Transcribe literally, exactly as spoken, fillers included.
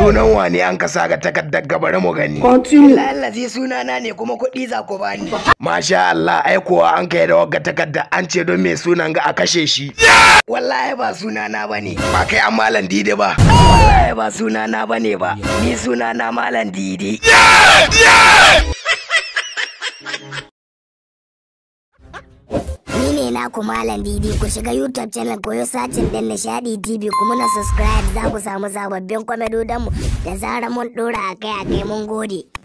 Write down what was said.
Sunan wani an ka saka takardar gabare mu gani. Lallazi sunana ne kuma kuɗi za ku bani. Masha Allah ai kuwa an kai da wagga takarda an ce don me sunan ga a kashe shi. Wallahi ba sunana bane. Ba kai an Malam Dide ba. Wallahi ba sunana bane ba. Ni sunana Malam Dide. Ni ne naku Malam Didi, ku shiga YouTube channel koyo sacin din Nishadi T V kuma na subscribe za ku samu sababbin kwamedodanmu da zarar mun dora akai akai mun gode.